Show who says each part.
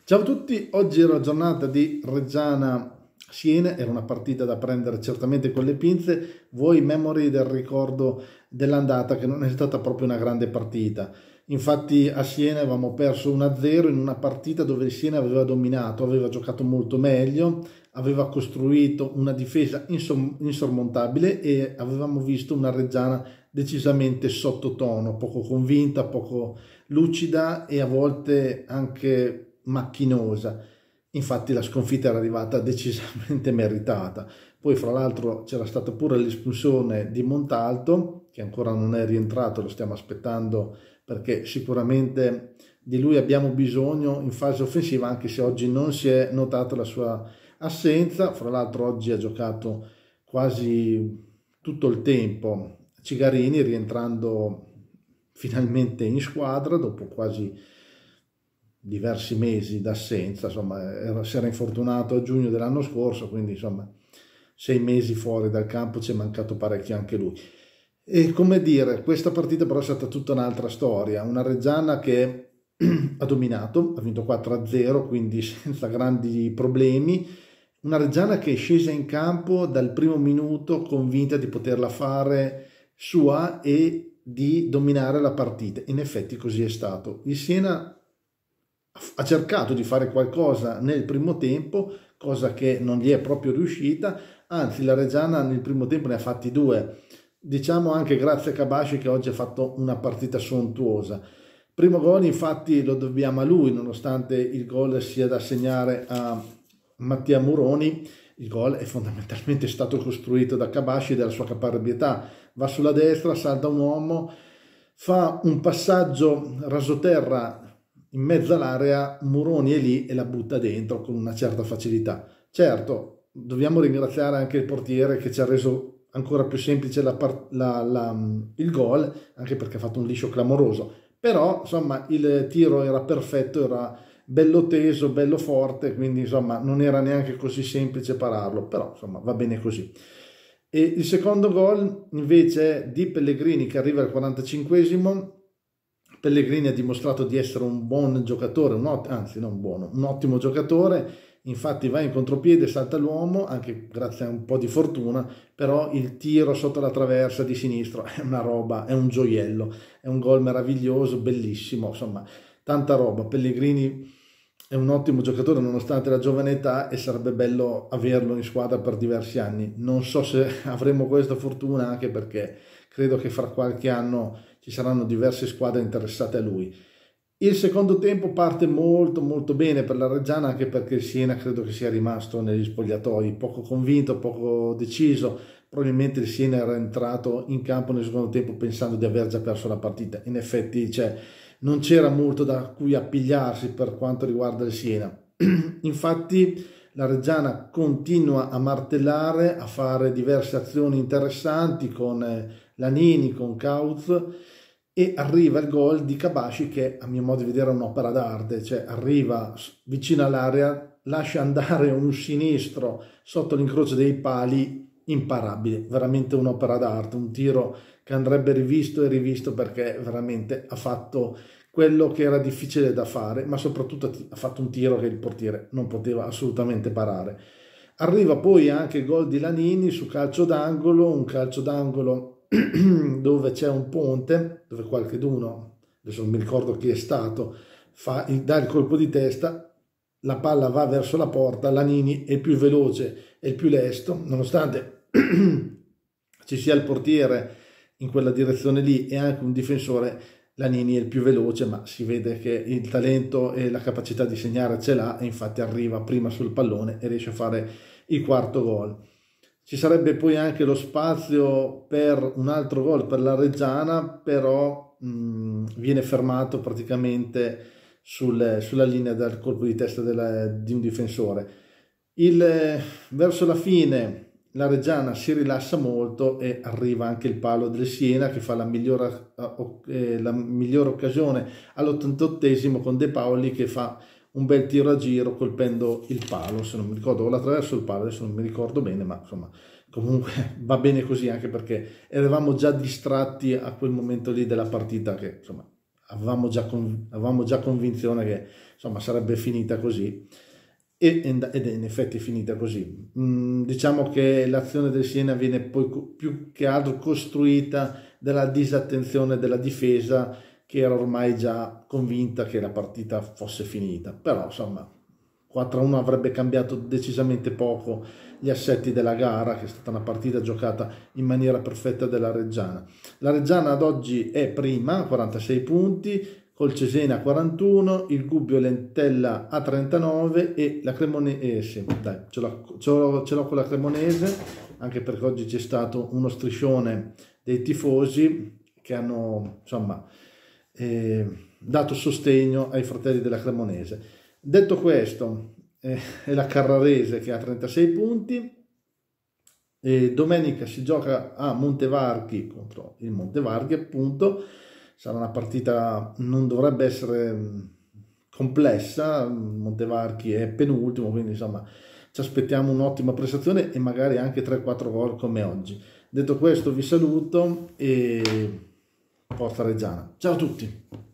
Speaker 1: Ciao a tutti, oggi era la giornata di Reggiana-Siena, era una partita da prendere certamente con le pinze, voi memori del ricordo dell'andata che non è stata proprio una grande partita. Infatti a Siena avevamo perso 1-0 in una partita dove il Siena aveva dominato, aveva giocato molto meglio, aveva costruito una difesa insormontabile e avevamo visto una Reggiana decisamente sottotono, poco convinta, poco lucida e a volte anche macchinosa. Infatti la sconfitta era arrivata decisamente meritata. Poi fra l'altro c'era stata pure l'espulsione di Montalto, che ancora non è rientrato, lo stiamo aspettando perché sicuramente di lui abbiamo bisogno in fase offensiva, anche se oggi non si è notata la sua assenza. Fra l'altro oggi ha giocato quasi tutto il tempo Cigarini, rientrando finalmente in squadra dopo quasi diversi mesi d'assenza. Insomma, si era infortunato a giugno dell'anno scorso, quindi insomma 6 mesi fuori dal campo, ci è mancato parecchio anche lui. E come dire, questa partita però è stata tutta un'altra storia, una Reggiana che ha dominato, ha vinto 4-0, quindi senza grandi problemi, una Reggiana che è scesa in campo dal primo minuto convinta di poterla fare sua e di dominare la partita. In effetti così è stato. Il Siena ha cercato di fare qualcosa nel primo tempo, cosa che non gli è proprio riuscita, anzi la Reggiana nel primo tempo ne ha fatti due, diciamo anche grazie a Cabashi che oggi ha fatto una partita sontuosa. Primo gol infatti lo dobbiamo a lui, nonostante il gol sia da assegnare a Mattia Muroni. Il gol è fondamentalmente stato costruito da Cabashi e dalla sua caparbietà. Va sulla destra, salta un uomo, fa un passaggio rasoterra in mezzo all'area, Muroni è lì e la butta dentro con una certa facilità. Certo, dobbiamo ringraziare anche il portiere che ci ha reso ancora più semplice il gol, anche perché ha fatto un liscio clamoroso. Però insomma il tiro era perfetto, era bello teso, bello forte, quindi insomma non era neanche così semplice pararlo, però insomma va bene così. E il secondo gol invece è di Pellegrini che arriva al 45esimo. Pellegrini ha dimostrato di essere un buon giocatore, anzi non buono, un ottimo giocatore, infatti va in contropiede, salta l'uomo, anche grazie a un po' di fortuna, però il tiro sotto la traversa di sinistro è una roba, è un gioiello, è un gol meraviglioso, bellissimo, insomma, tanta roba. Pellegrini è un ottimo giocatore nonostante la giovane età e sarebbe bello averlo in squadra per diversi anni. Non so se avremo questa fortuna, anche perché credo che fra qualche anno ci saranno diverse squadre interessate a lui. Il secondo tempo parte molto molto bene per la Reggiana, anche perché il Siena credo che sia rimasto negli spogliatoi poco convinto, poco deciso. Probabilmente il Siena era entrato in campo nel secondo tempo pensando di aver già perso la partita. In effetti non c'era molto da cui appigliarsi per quanto riguarda il Siena. Infatti la Reggiana continua a martellare, a fare diverse azioni interessanti con Lanini, con Cauz, e arriva il gol di Cabashi che a mio modo di vedere è un'opera d'arte, cioè arriva vicino all'area, lascia andare un sinistro sotto l'incrocio dei pali, imparabile, veramente un'opera d'arte, un tiro che andrebbe rivisto e rivisto perché veramente ha fatto quello che era difficile da fare, ma soprattutto ha fatto un tiro che il portiere non poteva assolutamente parare. Arriva poi anche il gol di Lanini su calcio d'angolo, un calcio d'angolo dove c'è un ponte, dove qualcheduno, adesso non mi ricordo chi è stato, dà il colpo di testa, la palla va verso la porta, Lanini è il più veloce e il più lesto, nonostante ci sia il portiere in quella direzione lì e anche un difensore. Lanini è il più veloce, ma si vede che il talento e la capacità di segnare ce l'ha e infatti arriva prima sul pallone e riesce a fare il quarto gol. Ci sarebbe poi anche lo spazio per un altro gol per la Reggiana, però viene fermato praticamente sulla linea del colpo di testa di un difensore. Verso la fine la Reggiana si rilassa molto e arriva anche il palo del Siena che fa la migliore occasione all'88esimo con De Paoli che fa un bel tiro a giro colpendo il palo, se non mi ricordo, o attraverso il palo, adesso non mi ricordo bene, ma insomma comunque va bene così, anche perché eravamo già distratti a quel momento lì della partita che insomma avevamo già convinzione che insomma sarebbe finita così, ed è in effetti finita così. Diciamo che l'azione del Siena viene poi più che altro costruita dalla disattenzione della difesa, che era ormai già convinta che la partita fosse finita, però insomma 4-1 avrebbe cambiato decisamente poco gli assetti della gara, che è stata una partita giocata in maniera perfetta dalla Reggiana. La Reggiana ad oggi è prima, 46 punti, col Cesena a 41, il Gubbio Lentella a 39 e la Cremonese, dai, ce l'ho con la Cremonese, anche perché oggi c'è stato uno striscione dei tifosi che hanno insomma dato sostegno ai fratelli della Cremonese. Detto questo, è la Carrarese che ha 36 punti, e domenica si gioca a Montevarchi contro il Montevarchi, appunto. Sarà una partita, non dovrebbe essere complessa, Montevarchi è penultimo, quindi insomma ci aspettiamo un'ottima prestazione e magari anche 3-4 gol come oggi. Detto questo vi saluto e Forza Reggiana, ciao a tutti!